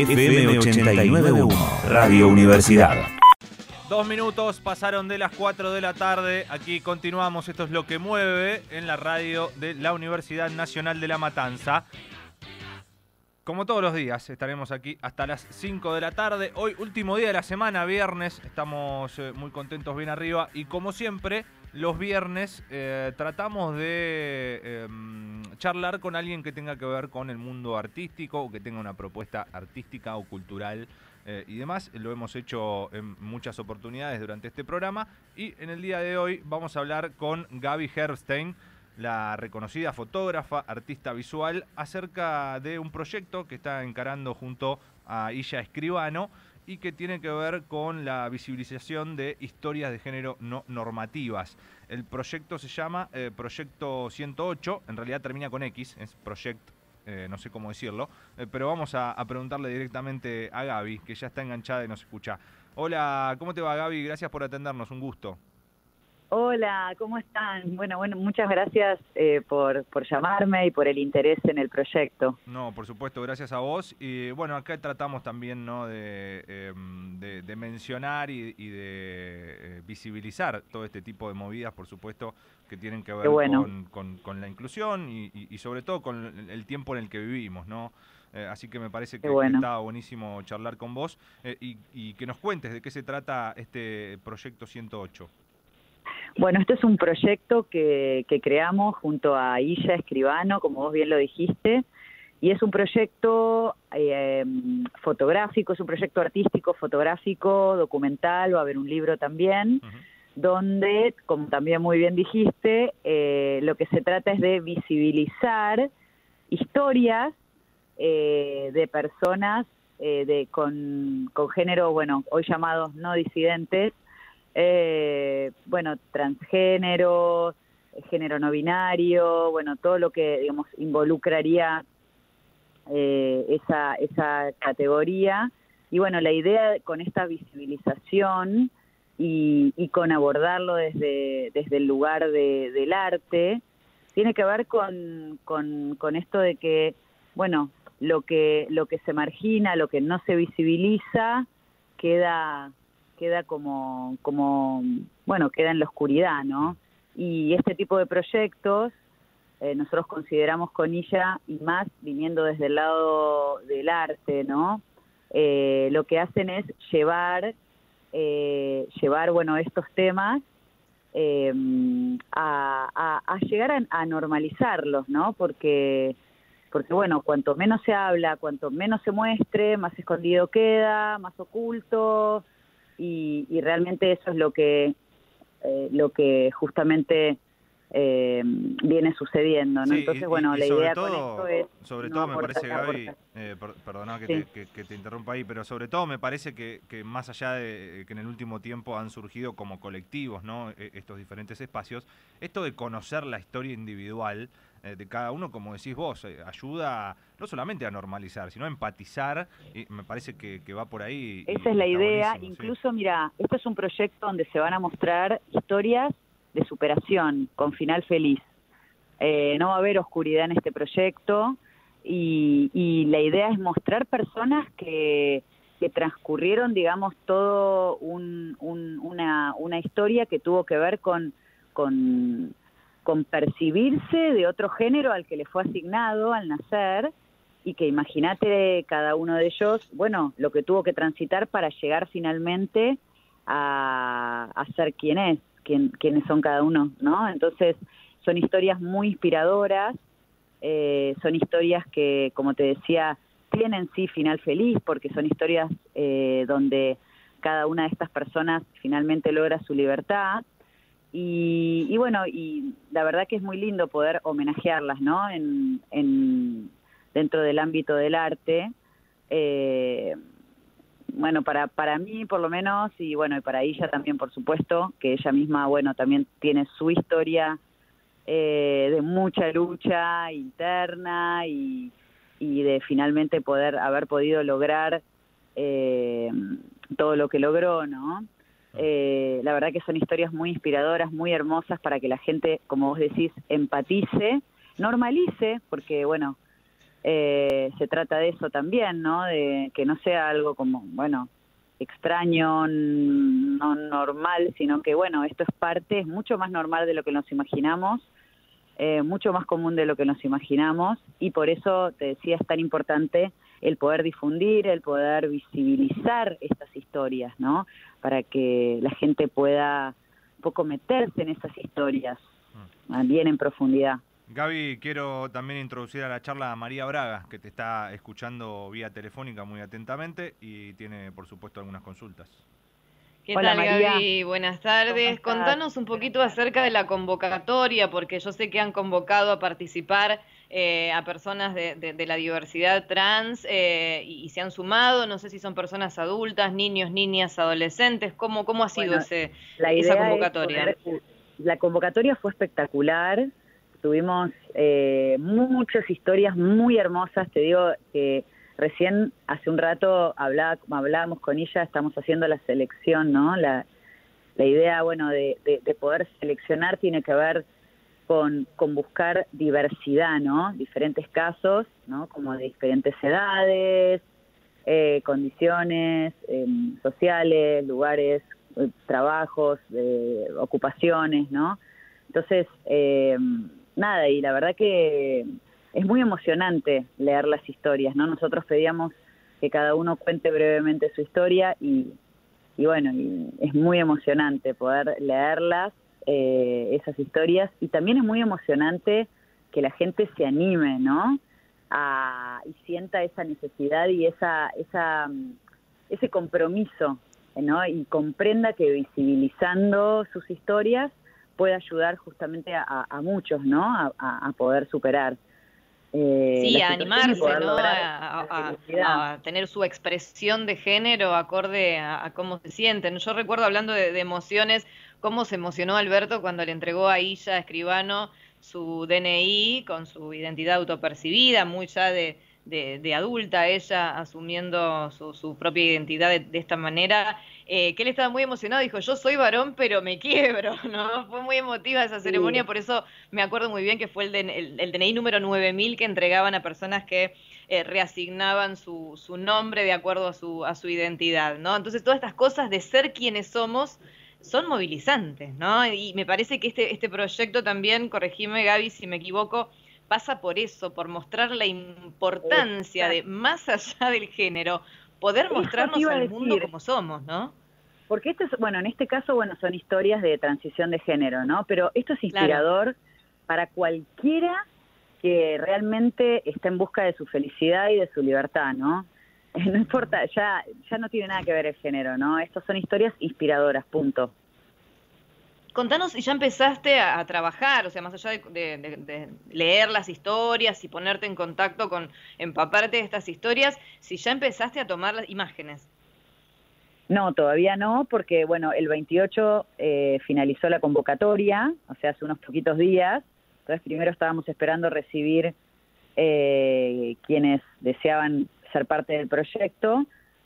FM 89.1, Radio Universidad. 2 minutos pasaron de las 4 de la tarde. Aquí continuamos. Esto es Lo que Mueve en la radio de la Universidad Nacional de La Matanza. Como todos los días, estaremos aquí hasta las 5 de la tarde. Hoy, último día de la semana, viernes. Estamos muy contentos, bien arriba. Y como siempre, los viernes tratamos de charlar con alguien que tenga que ver con el mundo artístico o que tenga una propuesta artística o cultural y demás. Lo hemos hecho en muchas oportunidades durante este programa. Y en el día de hoy vamos a hablar con Gaby Herbstein, la reconocida fotógrafa, artista visual, acerca de un proyecto que está encarando junto a Illa Escribano y que tiene que ver con la visibilización de historias de género no normativas. El proyecto se llama Proyecto 108, en realidad termina con X, es Project, no sé cómo decirlo, pero vamos a preguntarle directamente a Gaby, que ya está enganchada y nos escucha. Hola, ¿cómo te va, Gaby? Gracias por atendernos, un gusto. Hola, ¿cómo están? Bueno, muchas gracias por llamarme y por el interés en el proyecto. No, por supuesto, gracias a vos. Y bueno, acá tratamos también, ¿no?, de mencionar y de visibilizar todo este tipo de movidas, por supuesto, que tienen que ver con la inclusión y sobre todo con el tiempo en el que vivimos, ¿no? Así que me parece que está buenísimo charlar con vos y que nos cuentes de qué se trata este Proyecto 108. Bueno, este es un proyecto que creamos junto a Illa Escribano, como vos bien lo dijiste, y es un proyecto fotográfico, es un proyecto artístico, fotográfico, documental, va a haber un libro también, donde, como también muy bien dijiste, lo que se trata es de visibilizar historias de personas con género, bueno, hoy llamados no disidentes, transgénero, género no binario, bueno, todo lo que, digamos, involucraría esa categoría. Y bueno, la idea con esta visibilización y con abordarlo desde el lugar del arte, tiene que ver con esto de que, bueno, lo que se margina, lo que no se visibiliza, queda como queda en la oscuridad, ¿no? Y este tipo de proyectos nosotros consideramos con ella, y más viniendo desde el lado del arte, ¿no? Lo que hacen es llevar estos temas a llegar a normalizarlos, ¿no? Porque bueno, cuanto menos se habla, cuanto menos se muestre, más escondido queda, más oculto. Y realmente eso es lo que justamente viene sucediendo, ¿no? Sí, entonces, bueno, la idea con esto es... Sobre todo me parece, Gaby, perdona que te interrumpa ahí, pero sobre todo me parece que más allá de que en el último tiempo han surgido como colectivos, ¿no?, estos diferentes espacios, esto de conocer la historia individual de cada uno, como decís vos, ayuda no solamente a normalizar, sino a empatizar, y me parece que va por ahí. Esa es la idea. Incluso, sí. Mira, esto es un proyecto donde se van a mostrar historias de superación, con final feliz. No va a haber oscuridad en este proyecto, y la idea es mostrar personas que transcurrieron, digamos, todo una historia que tuvo que ver con percibirse de otro género al que le fue asignado al nacer, y que imagínate cada uno de ellos, bueno, lo que tuvo que transitar para llegar finalmente a ser quiénes son cada uno, ¿no? Entonces, son historias muy inspiradoras, son historias que, como te decía, tienen sí final feliz, porque son historias donde cada una de estas personas finalmente logra su libertad. Y bueno, y la verdad que es muy lindo poder homenajearlas, ¿no? Dentro del ámbito del arte. Bueno, para mí por lo menos, y bueno, y para ella también, por supuesto, que ella misma, bueno, también tiene su historia de mucha lucha interna y de finalmente haber podido lograr todo lo que logró, ¿no? La verdad que son historias muy inspiradoras, muy hermosas, para que la gente, como vos decís, empatice, normalice, porque bueno, se trata de eso también, ¿no? De que no sea algo como, bueno, extraño, no normal, sino que, bueno, esto es mucho más normal de lo que nos imaginamos, mucho más común de lo que nos imaginamos, y por eso, te decía, es tan importante el poder difundir, el poder visibilizar estas historias, ¿no? Para que la gente pueda un poco meterse en esas historias, bien en profundidad. Gaby, quiero también introducir a la charla a María Braga, que te está escuchando vía telefónica muy atentamente y tiene, por supuesto, algunas consultas. ¿Qué Hola, tal, María. Gaby? Buenas tardes. Contanos un poquito acerca de la convocatoria, porque yo sé que han convocado a participar a personas de la diversidad trans y se han sumado. No sé si son personas adultas, niños, niñas, adolescentes. ¿Cómo ha sido esa convocatoria? La convocatoria fue espectacular. Tuvimos muchas historias muy hermosas. Te digo que recién hace un rato hablábamos con ella, estamos haciendo la selección, ¿no? La idea, bueno, de poder seleccionar tiene que ver con buscar diversidad, ¿no? Diferentes casos, ¿no? Como de diferentes edades, condiciones sociales, lugares, trabajos, ocupaciones, ¿no? Entonces, nada, y la verdad que es muy emocionante leer las historias, ¿no? Nosotros pedíamos que cada uno cuente brevemente su historia y bueno, y es muy emocionante poder leerlas, esas historias, y también es muy emocionante que la gente se anime, ¿no? Y sienta esa necesidad y ese compromiso, ¿no? Y comprenda que visibilizando sus historias puede ayudar justamente a muchos, ¿no? A poder superar. Sí, a animarse, ¿no? A tener su expresión de género acorde a cómo se sienten. Yo recuerdo, hablando de emociones, cómo se emocionó Alberto cuando le entregó a Illa Escribano su DNI con su identidad autopercibida, muy ya de adulta, ella asumiendo su propia identidad de esta manera, que él estaba muy emocionado, dijo, yo soy varón pero me quiebro, ¿no? Fue muy emotiva esa ceremonia, por eso me acuerdo muy bien que fue el DNI número 9000 que entregaban a personas que reasignaban su nombre de acuerdo a su identidad, ¿no? Entonces todas estas cosas de ser quienes somos son movilizantes, ¿no? Y me parece que este proyecto también, corregime Gaby si me equivoco, pasa por eso, por mostrar la importancia de, más allá del género, poder mostrarnos al mundo como somos, ¿no? Porque esto es, bueno, en este caso, bueno, son historias de transición de género, ¿no? Pero esto es inspirador para cualquiera que realmente está en busca de su felicidad y de su libertad, ¿no? No importa, ya no tiene nada que ver el género, ¿no? Estas son historias inspiradoras, punto. Contanos si ya empezaste a trabajar, o sea, más allá de leer las historias y ponerte en contacto con empaparte de estas historias, si ya empezaste a tomar las imágenes. No, todavía no, porque, bueno, el 28 finalizó la convocatoria, o sea, hace unos poquitos días. Entonces, primero estábamos esperando recibir quienes deseaban ser parte del proyecto.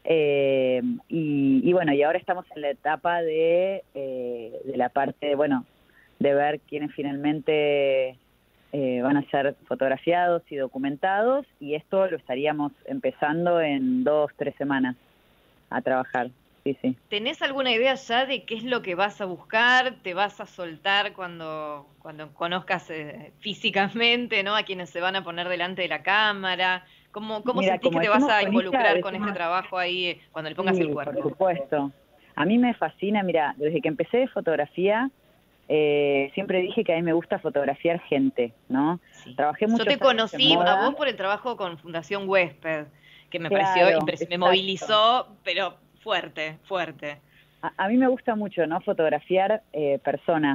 Y bueno, y ahora estamos en la etapa de la parte, bueno, de ver quiénes finalmente van a ser fotografiados y documentados, y esto lo estaríamos empezando en 2-3 semanas a trabajar. Sí, sí. ¿Tenés alguna idea ya de qué es lo que vas a buscar? ¿Te vas a soltar cuando conozcas físicamente, ¿no? A quienes se van a poner delante de la cámara? ¿Cómo sentís que te vas a involucrar con este trabajo ahí cuando le pongas el cuerpo? Por supuesto. A mí me fascina, mira, desde que empecé de fotografía, siempre dije que a mí me gusta fotografiar gente, ¿no? Sí. Trabajé mucho. Yo te conocí a vos por el trabajo con Fundación Huésped, que me pareció impresionante, me movilizó, pero fuerte. A mí me gusta mucho, ¿no? Fotografiar personas.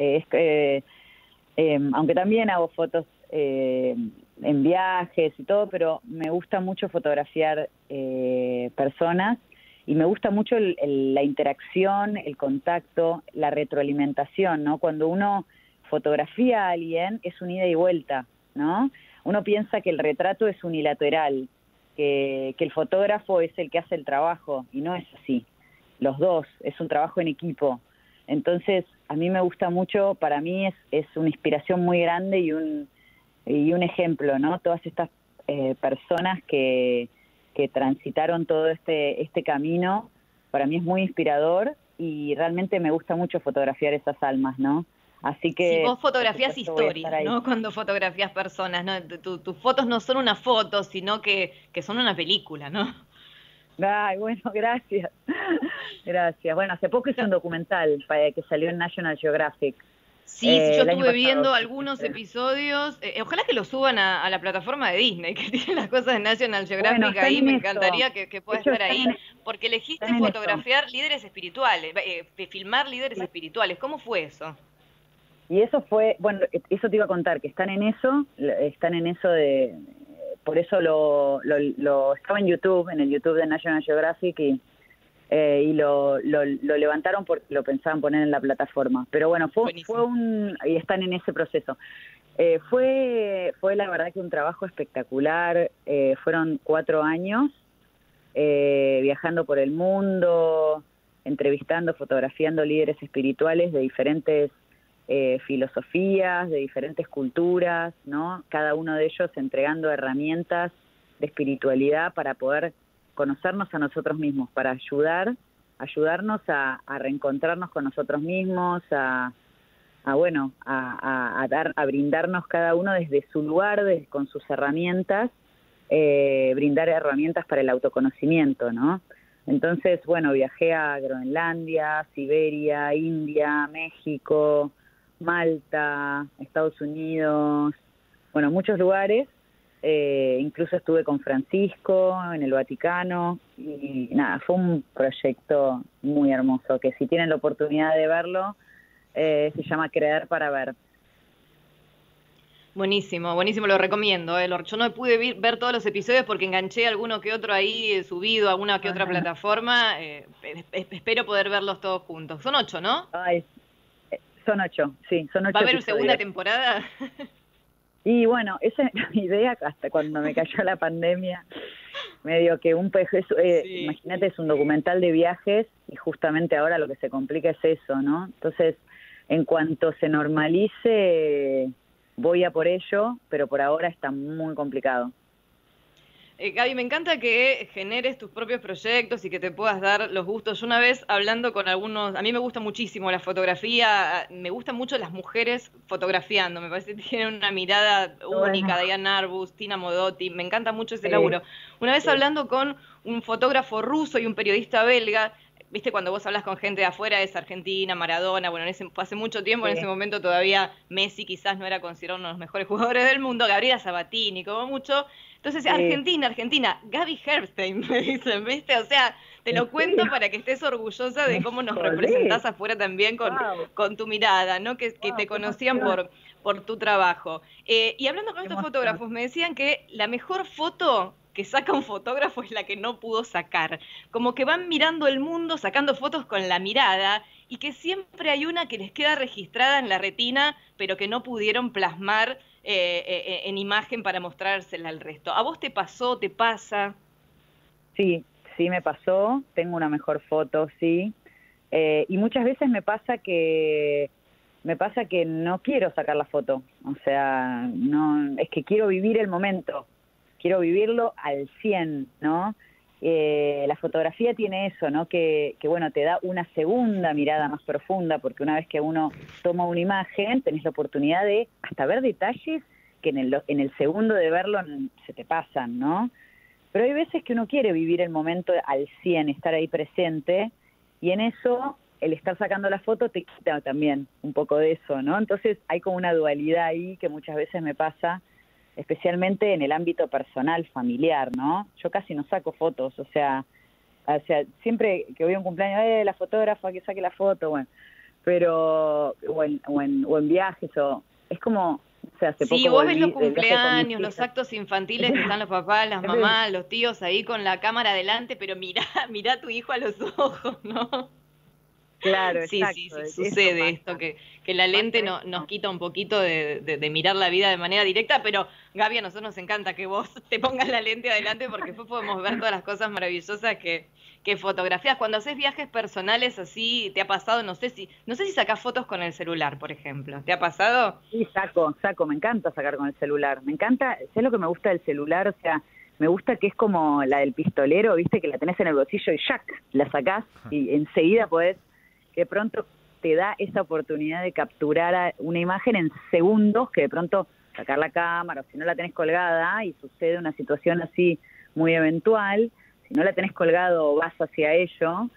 Aunque también hago fotos en viajes y todo, pero me gusta mucho fotografiar personas, y me gusta mucho la interacción, el contacto, la retroalimentación, ¿no? Cuando uno fotografía a alguien es un ida y vuelta, ¿no? Uno piensa que el retrato es unilateral, que el fotógrafo es el que hace el trabajo, y no es así. Los dos, es un trabajo en equipo. Entonces, a mí me gusta mucho, para mí es una inspiración muy grande y un ejemplo, ¿no? Todas estas personas que transitaron todo este camino. Para mí es muy inspirador y realmente me gusta mucho fotografiar esas almas, ¿no? Así que... Si vos fotografías historias, ¿no? Cuando fotografías personas, ¿no? Tus fotos no son una foto, sino que son una película, ¿no? Ay, bueno, gracias. Gracias. Bueno, hace poco hice un documental que salió en National Geographic. Sí, yo estuve viendo algunos episodios. Ojalá que lo suban a la plataforma de Disney, que tiene las cosas de National Geographic. Bueno, ahí me encantaría que pueda estar ahí, porque elegiste fotografiar líderes espirituales, filmar líderes espirituales. ¿Cómo fue eso? Y eso fue, bueno, eso te iba a contar, que están en eso de... Por eso lo estaba en YouTube, en el YouTube de National Geographic, y lo levantaron porque lo pensaban poner en la plataforma. Pero bueno, fue y están en ese proceso. Fue la verdad que un trabajo espectacular. Fueron 4 años viajando por el mundo, entrevistando, fotografiando líderes espirituales de diferentes filosofías, de diferentes culturas, ¿no? Cada uno de ellos entregando herramientas de espiritualidad para poder conocernos a nosotros mismos, para ayudarnos a reencontrarnos con nosotros mismos, a brindarnos cada uno desde su lugar, con sus herramientas, brindar herramientas para el autoconocimiento, ¿no? Entonces, bueno, viajé a Groenlandia, Siberia, India, México, Malta, Estados Unidos, bueno, muchos lugares, incluso estuve con Francisco en el Vaticano y nada, fue un proyecto muy hermoso que si tienen la oportunidad de verlo, se llama Creer para Ver. Buenísimo, buenísimo, lo recomiendo. Yo no pude ver todos los episodios porque enganché alguno que otro ahí subido a alguna que otra plataforma. Espero poder verlos todos juntos. Son 8, ¿no? Ay, son 8, sí, son 8. ¿Va a haber segunda temporada? Y bueno, esa es mi idea hasta cuando me cayó la pandemia. Medio que sí. Imagínate, es un documental de viajes y justamente ahora lo que se complica es eso, ¿no? Entonces, en cuanto se normalice, voy a por ello, pero por ahora está muy complicado. Gaby, me encanta que generes tus propios proyectos y que te puedas dar los gustos. Yo una vez hablando con algunos, a mí me gusta muchísimo la fotografía, me gustan mucho las mujeres fotografiando, me parece que tienen una mirada única, Diane Arbus, Tina Modotti, me encanta mucho ese laburo. Una vez hablando con un fotógrafo ruso y un periodista belga, viste, cuando vos hablas con gente de afuera, es Argentina, Maradona, bueno, hace mucho tiempo, en ese momento todavía Messi quizás no era considerado uno de los mejores jugadores del mundo, Gabriela Sabatini, como mucho. Entonces, Argentina, Gaby Herbstein, me dicen, ¿viste? O sea, te lo cuento para que estés orgullosa de cómo nos representás afuera también con tu mirada, ¿no? Que te conocían por tu trabajo. Y hablando con estos fotógrafos, me decían que la mejor foto que saca un fotógrafo es la que no pudo sacar. Como que van mirando el mundo, sacando fotos con la mirada, y que siempre hay una que les queda registrada en la retina, pero que no pudieron plasmar en imagen para mostrársela al resto. ¿A vos te pasó, te pasa? Sí, me pasó. Tengo una mejor foto, sí. Y muchas veces me pasa que no quiero sacar la foto. O sea, no, es que quiero vivir el momento. Quiero vivirlo al 100, ¿no? La fotografía tiene eso, ¿no? Que bueno, te da una segunda mirada más profunda, porque una vez que uno toma una imagen, tenés la oportunidad de hasta ver detalles que en el segundo de verlo se te pasan, ¿no? Pero hay veces que uno quiere vivir el momento al 100, estar ahí presente, y en eso, el estar sacando la foto te quita también un poco de eso, ¿no? Entonces hay como una dualidad ahí que muchas veces me pasa, especialmente en el ámbito personal, familiar, ¿no? Yo casi no saco fotos, o sea, siempre que voy a un cumpleaños, la fotógrafa que saque la foto, bueno, pero, o en viajes, es como, o sea, hace poco... Sí, vos ves los cumpleaños, los actos infantiles que están los papás, las mamás, los tíos ahí con la cámara adelante, pero mirá a tu hijo a los ojos, ¿no? Claro, sí, exacto. Sí, sucede esto, que la lente nos quita un poquito de mirar la vida de manera directa, pero Gaby, a nosotros nos encanta que vos te pongas la lente adelante porque después podemos ver todas las cosas maravillosas que que fotografías. Cuando haces viajes personales así, ¿te ha pasado? No sé si sacás fotos con el celular, por ejemplo. ¿Te ha pasado? Sí, saco, me encanta sacar con el celular. Me encanta, ¿sabes lo que me gusta del celular? O sea, me gusta que es como la del pistolero, ¿viste? Que la tenés en el bolsillo y ¡yac! La sacás y enseguida podés, que de pronto te da esa oportunidad de capturar una imagen en segundos, que de pronto sacar la cámara, o si no la tenés colgada y sucede una situación así muy eventual, si no la tenés colgado o vas hacia ello,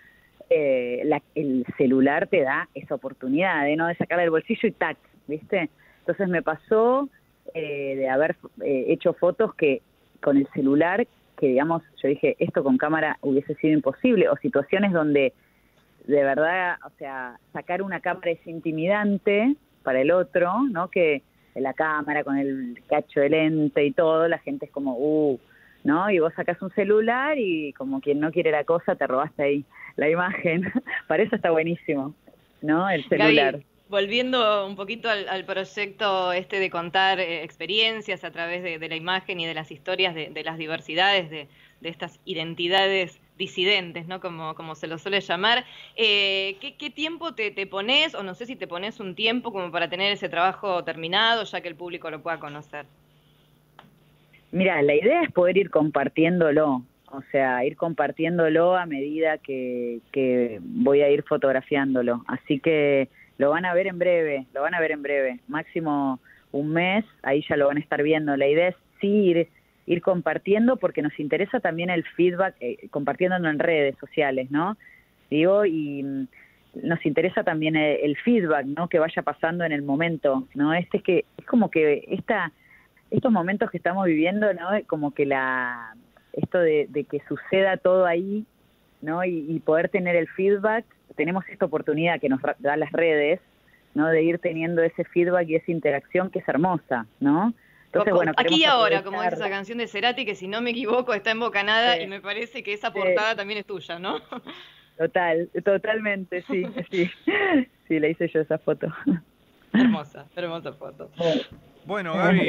el celular te da esa oportunidad de sacarla del bolsillo y ¡tac! ¿Viste? Entonces me pasó de haber hecho fotos que con el celular, que digamos, yo dije, esto con cámara hubiese sido imposible, o situaciones donde de verdad, o sea, sacar una cámara es intimidante para el otro, ¿no? Que la cámara con el cacho de lente y todo, la gente es como, ¿no? Y vos sacás un celular y como quien no quiere la cosa, te robaste ahí la imagen. Para eso está buenísimo, ¿no? El celular. Gaby, volviendo un poquito al proyecto de contar experiencias a través de la imagen y de las historias de las diversidades, de estas identidades disidentes, ¿no? Como se lo suele llamar. ¿Qué tiempo te pones, o no sé si te pones un tiempo como para tener ese trabajo terminado, ya que el público lo pueda conocer? Mira, la idea es poder ir compartiéndolo, o sea, ir compartiéndolo a medida que voy a ir fotografiándolo. Así que lo van a ver en breve, máximo un mes, ahí ya lo van a estar viendo. La idea es sí ir compartiendo, porque nos interesa también el feedback, compartiéndolo en redes sociales, ¿no? Digo, y nos interesa también el feedback, ¿no? Que vaya pasando en el momento, ¿no? Es como que estos momentos que estamos viviendo, ¿no? Como que esto de que suceda todo ahí, ¿no? Y poder tener el feedback, tenemos esta oportunidad que nos da las redes, ¿no? De ir teniendo ese feedback y esa interacción que es hermosa, ¿no? Entonces, bueno, aquí y ahora, como dice esa canción de Cerati, que si no me equivoco está en Bocanada, y me parece que esa portada también es tuya, ¿no? Totalmente, sí. Sí, le hice yo esa foto. Hermosa foto. Bueno, Gaby,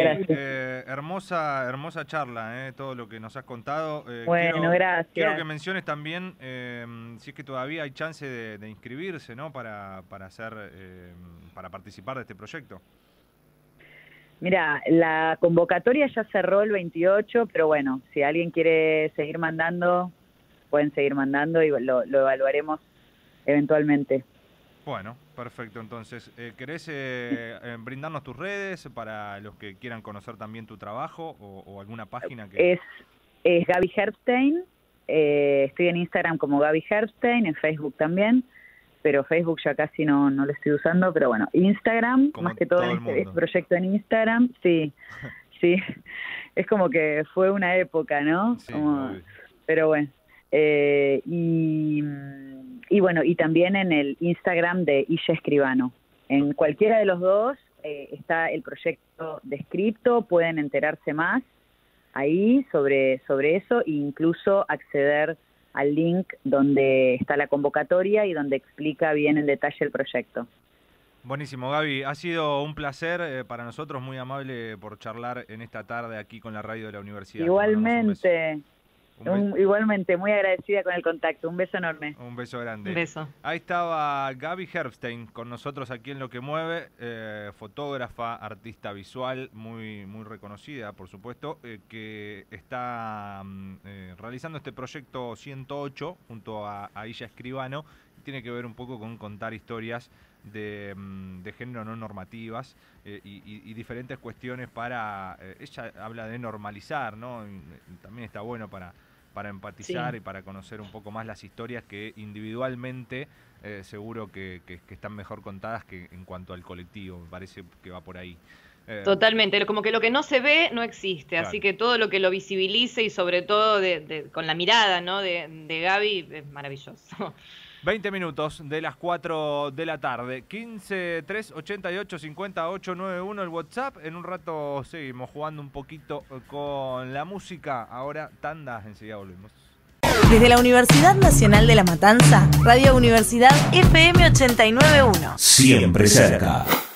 hermosa charla, todo lo que nos has contado. Gracias. Quiero que menciones también si es que todavía hay chance de inscribirse, ¿no? Para participar de este proyecto. Mira, la convocatoria ya cerró el 28, pero bueno, si alguien quiere seguir mandando, pueden seguir mandando y lo evaluaremos eventualmente. Bueno, perfecto. Entonces, ¿querés brindarnos tus redes para los que quieran conocer también tu trabajo o alguna página que...? Es Gaby Herbstein, estoy en Instagram como Gaby Herbstein, en Facebook también, pero Facebook ya casi no lo estoy usando, pero bueno, Instagram, como más que todo en este proyecto en Instagram, sí, es como que fue una época, ¿no? Sí, pero bueno, y bueno, y también en el Instagram de Illa Escribano. En cualquiera de los dos está el proyecto descrito, pueden enterarse más ahí sobre eso e incluso acceder al link donde está la convocatoria y donde explica bien en detalle el proyecto. Buenísimo, Gaby. Ha sido un placer para nosotros, muy amable por charlar en esta tarde aquí con la radio de la universidad. Igualmente. Igualmente, muy agradecida con el contacto. Un beso enorme. Un beso grande. Un beso. Ahí estaba Gaby Herbstein con nosotros aquí en Lo que Mueve, fotógrafa, artista visual, muy reconocida, por supuesto, que está realizando este proyecto 108 junto a Illa Escribano. Tiene que ver un poco con contar historias de género no normativas y diferentes cuestiones para... ella habla de normalizar, ¿no? También está bueno para empatizar, sí, y para conocer un poco más las historias que individualmente seguro que están mejor contadas que en cuanto al colectivo. Me parece que va por ahí. Totalmente, como que lo que no se ve no existe, claro. Así que todo lo que lo visibilice y sobre todo con la mirada, ¿no? de Gaby es maravilloso. 20 minutos de las 4 de la tarde. 15 3 88 58 91 el WhatsApp. En un rato seguimos jugando un poquito con la música. Ahora tanda, enseguida volvemos. Desde la Universidad Nacional de La Matanza, Radio Universidad FM 89.1. Siempre cerca.